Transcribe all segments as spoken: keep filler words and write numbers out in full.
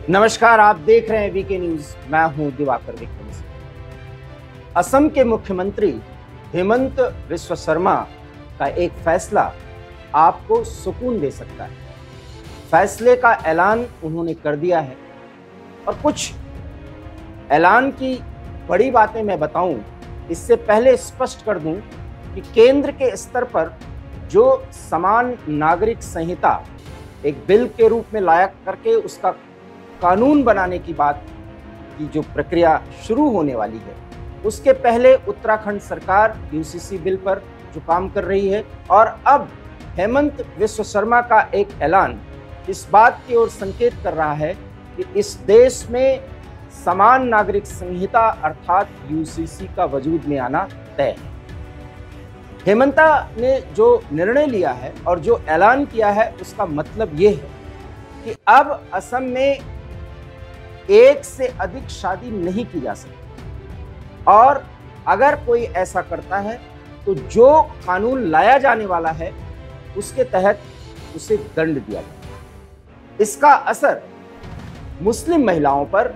नमस्कार, आप देख रहे हैं वीके न्यूज। मैं हूं दिवाकर विक्रम सिंह। असम के मुख्यमंत्री हेमंत बिस्वा शर्मा का एक फैसला आपको सुकून दे सकता है। फैसले का ऐलान उन्होंने कर दिया है और कुछ ऐलान की बड़ी बातें मैं बताऊं इससे पहले स्पष्ट कर दूं कि केंद्र के स्तर पर जो समान नागरिक संहिता एक बिल के रूप में लाया करके उसका कानून बनाने की बात की जो प्रक्रिया शुरू होने वाली है, उसके पहले उत्तराखंड सरकार यूसीसी बिल पर जो काम कर रही है और अब हेमंत बिस्वा शर्मा का एक ऐलान इस बात की ओर संकेत कर रहा है कि इस देश में समान नागरिक संहिता अर्थात यूसीसी का वजूद में आना तय है। हेमंता ने जो निर्णय लिया है और जो ऐलान किया है उसका मतलब ये है कि अब असम में एक से अधिक शादी नहीं की जा सकती और अगर कोई ऐसा करता है तो जो कानून लाया जाने वाला है उसके तहत उसे दंड दिया जाएगा। इसका असर मुस्लिम महिलाओं पर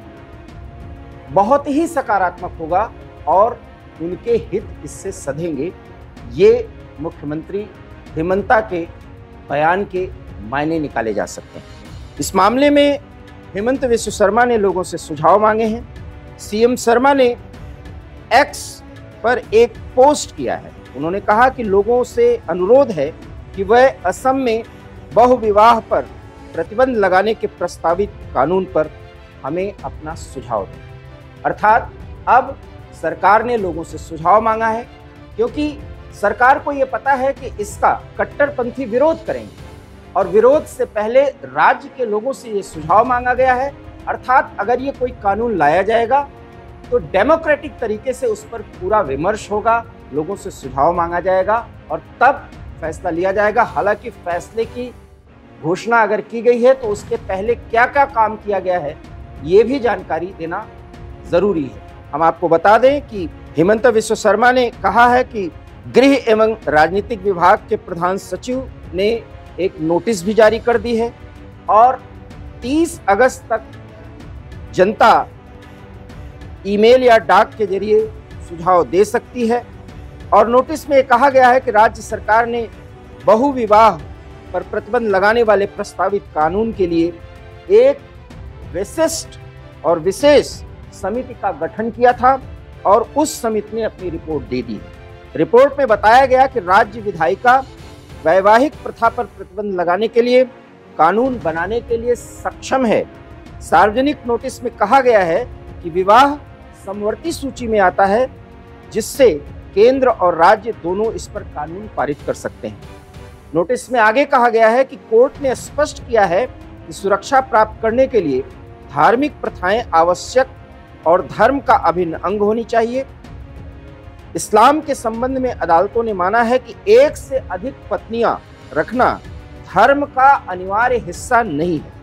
बहुत ही सकारात्मक होगा और उनके हित इससे सधेंगे। ये मुख्यमंत्री हेमंता के बयान के मायने निकाले जा सकते हैं। इस मामले में हेमंत बिस्वा शर्मा ने लोगों से सुझाव मांगे हैं। सीएम शर्मा ने एक्स पर एक पोस्ट किया है। उन्होंने कहा कि लोगों से अनुरोध है कि वह असम में बहुविवाह पर प्रतिबंध लगाने के प्रस्तावित कानून पर हमें अपना सुझाव दें। अर्थात अब सरकार ने लोगों से सुझाव मांगा है क्योंकि सरकार को यह पता है कि इसका कट्टरपंथी विरोध करेंगे और विरोध से पहले राज्य के लोगों से ये सुझाव मांगा गया है। अर्थात अगर ये कोई कानून लाया जाएगा तो डेमोक्रेटिक तरीके से उस पर पूरा विमर्श होगा, लोगों से सुझाव मांगा जाएगा और तब फैसला लिया जाएगा। हालांकि फैसले की घोषणा अगर की गई है तो उसके पहले क्या क्या काम किया गया है ये भी जानकारी देना जरूरी है। हम आपको बता दें कि हेमंत बिस्वा शर्मा ने कहा है कि गृह एवं राजनीतिक विभाग के प्रधान सचिव ने एक नोटिस भी जारी कर दी है और तीस अगस्त तक जनता ईमेल या डाक के जरिए सुझाव दे सकती है। और नोटिस में कहा गया है कि राज्य सरकार ने बहुविवाह पर प्रतिबंध लगाने वाले प्रस्तावित कानून के लिए एक विशिष्ट और विशेष समिति का गठन किया था और उस समिति ने अपनी रिपोर्ट दे दी है। रिपोर्ट में बताया गया कि राज्य विधायिका वैवाहिक प्रथा पर प्रतिबंध लगाने के लिए कानून बनाने के लिए सक्षम है। सार्वजनिक नोटिस में कहा गया है कि विवाह समवर्ती सूची में आता है जिससे केंद्र और राज्य दोनों इस पर कानून पारित कर सकते हैं। नोटिस में आगे कहा गया है कि कोर्ट ने स्पष्ट किया है कि सुरक्षा प्राप्त करने के लिए धार्मिक प्रथाएं आवश्यक और धर्म का अभिन्न अंग होनी चाहिए। इस्लाम के संबंध में अदालतों ने माना है कि एक से अधिक पत्नियां रखना धर्म का अनिवार्य हिस्सा नहीं है।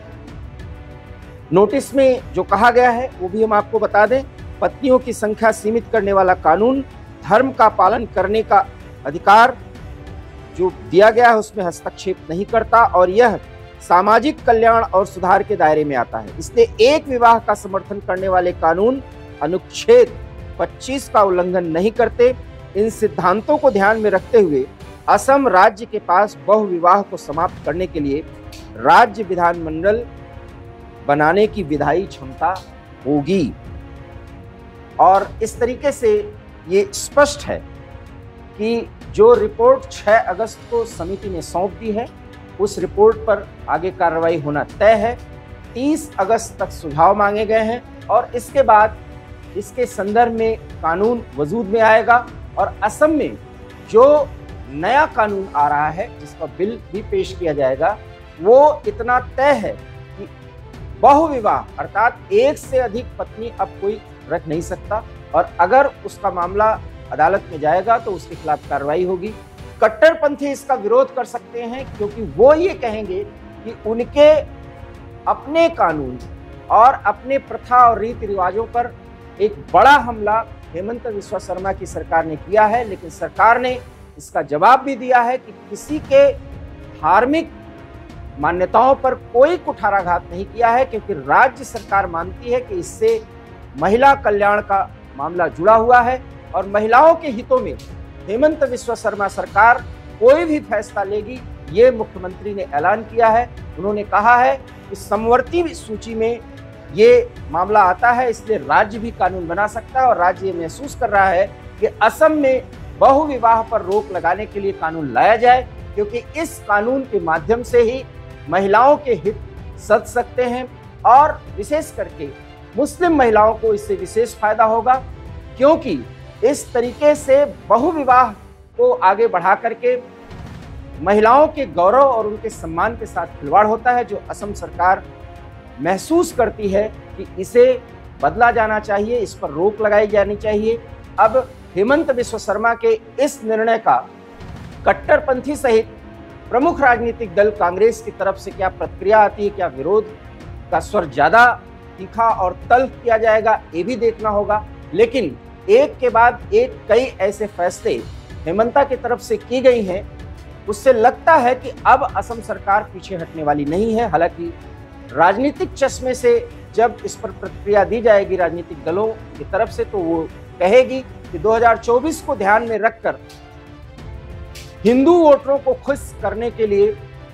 नोटिस में जो कहा गया है वो भी हम आपको बता दें। पत्नियों की संख्या सीमित करने वाला कानून धर्म का पालन करने का अधिकार जो दिया गया है उसमें हस्तक्षेप नहीं करता और यह सामाजिक कल्याण और सुधार के दायरे में आता है। इसलिए एक विवाह का समर्थन करने वाले कानून अनुच्छेद पच्चीस का उल्लंघन नहीं करते। इन सिद्धांतों को ध्यान में रखते हुए असम राज्य के पास बहुविवाह को समाप्त करने के लिए राज्य विधानमंडल बनाने की विधायी क्षमता होगी। और इस तरीके से ये स्पष्ट है कि जो रिपोर्ट छह अगस्त को समिति ने सौंप दी है उस रिपोर्ट पर आगे कार्रवाई होना तय है। तीस अगस्त तक सुझाव मांगे गए हैं और इसके बाद इसके संदर्भ में कानून वजूद में आएगा और असम में जो नया कानून आ रहा है जिसका बिल भी पेश किया जाएगा वो इतना तय है कि बहुविवाह अर्थात एक से अधिक पत्नी अब कोई रख नहीं सकता और अगर उसका मामला अदालत में जाएगा तो उसके खिलाफ कार्रवाई होगी। कट्टरपंथी इसका विरोध कर सकते हैं क्योंकि वो ये कहेंगे कि उनके अपने कानून और अपने प्रथा और रीति रिवाजों पर एक बड़ा हमला हेमंत बिस्वा शर्मा की सरकार ने किया है। लेकिन सरकार ने इसका जवाब भी दिया है कि किसी के धार्मिक मान्यताओं पर कोई कुठाराघात नहीं किया है, क्योंकि राज्य सरकार मानती है कि इससे महिला कल्याण का मामला जुड़ा हुआ है और महिलाओं के हितों में हेमंत बिस्वा शर्मा सरकार कोई भी फैसला लेगी, ये मुख्यमंत्री ने ऐलान किया है। उन्होंने कहा है कि समवर्ती सूची में ये मामला आता है, इसलिए राज्य भी कानून बना सकता है और राज्य ये महसूस कर रहा है कि असम में बहुविवाह पर रोक लगाने के लिए कानून लाया जाए, क्योंकि इस कानून के माध्यम से ही महिलाओं के हित सध सकते हैं और विशेष करके मुस्लिम महिलाओं को इससे विशेष फायदा होगा, क्योंकि इस तरीके से बहुविवाह को आगे बढ़ा करके महिलाओं के गौरव और उनके सम्मान के साथ खिलवाड़ होता है, जो असम सरकार महसूस करती है कि इसे बदला जाना चाहिए, इस पर रोक लगाई जानी चाहिए। अब हेमंत बिस्वा शर्मा के इस निर्णय का कट्टरपंथी सहित प्रमुख राजनीतिक दल कांग्रेस की तरफ से क्या प्रतिक्रिया आती है, क्या विरोध का स्वर ज्यादा तीखा और तल्ख किया जाएगा, ये भी देखना होगा। लेकिन एक के बाद एक कई ऐसे फैसले हेमंता की तरफ से की गई हैं, उससे लगता है कि अब असम सरकार पीछे हटने वाली नहीं है। हालांकि राजनीतिक चश्मे से जब इस पर प्रतिक्रिया दी जाएगी राजनीतिक दलों की तरफ से, तो वो कहेगी कि दो हज़ार चौबीस को ध्यान में रखकर हिंदू वोटरों को खुश करने के लिए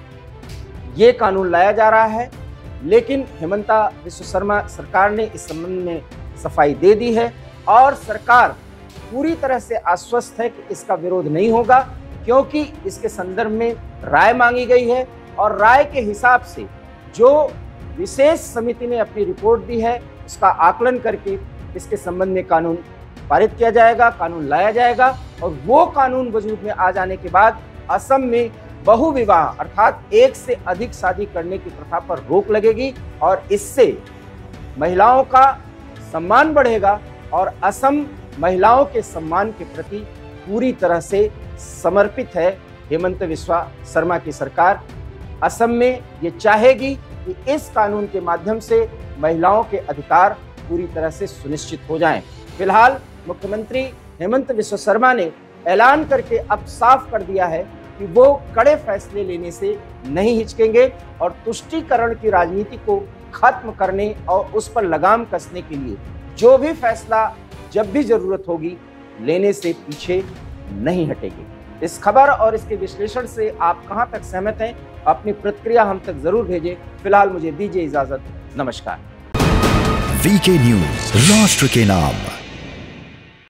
ये कानून लाया जा रहा है। लेकिन हेमंता बिस्वा शर्मा सरकार ने इस संबंध में सफाई दे दी है और सरकार पूरी तरह से आश्वस्त है कि इसका विरोध नहीं होगा, क्योंकि इसके संदर्भ में राय मांगी गई है और राय के हिसाब से जो विशेष समिति ने अपनी रिपोर्ट दी है उसका आकलन करके इसके संबंध में कानून पारित किया जाएगा, कानून लाया जाएगा और वो कानून वजूद में आ जाने के बाद असम में बहुविवाह अर्थात एक से अधिक शादी करने की प्रथा पर रोक लगेगी और इससे महिलाओं का सम्मान बढ़ेगा और असम महिलाओं के सम्मान के प्रति पूरी तरह से समर्पित है। हेमंत बिस्वा शर्मा की सरकार असम में ये चाहेगी कि इस कानून के माध्यम से महिलाओं के अधिकार पूरी तरह से सुनिश्चित हो जाएं। फिलहाल मुख्यमंत्री हेमंत बिस्वा शर्मा ने ऐलान करके अब साफ कर दिया है कि वो कड़े फैसले लेने से नहीं हिचकेंगे और तुष्टीकरण की राजनीति को खत्म करने और उस पर लगाम कसने के लिए जो भी फैसला जब भी जरूरत होगी लेने से पीछे नहीं हटेंगे। इस खबर और इसके विश्लेषण से आप कहां तक सहमत हैं, अपनी प्रतिक्रिया हम तक जरूर भेजें। फिलहाल मुझे दीजिए इजाजत, नमस्कार। वीके न्यूज, राष्ट्र के नाम।